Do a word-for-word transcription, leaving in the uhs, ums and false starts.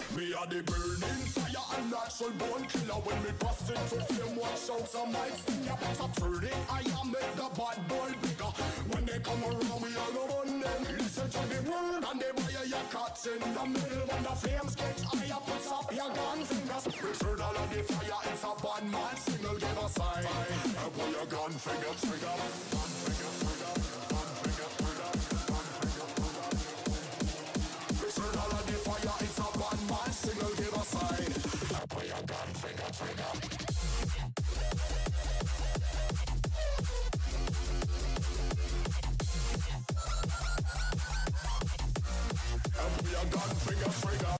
Me a the burning fire and natural born killer. When me bust into flame, watch out some mics in ya. Better turn it, I am make the bad boy bigger. When they come around, we all go on them. Listen to the word and they buy your cuts in the middle. When the flames get higher, put up your gun fingers. Return all of the fire, it's a bad man single. Give a sign. And put your gun finger trigger. Gun finger trigger. Gun finger trigger. Gun finger trigger. Return all of the fire, it's a bad man single. Give a sign. And put your gun finger trigger. And put your gun finger trigger.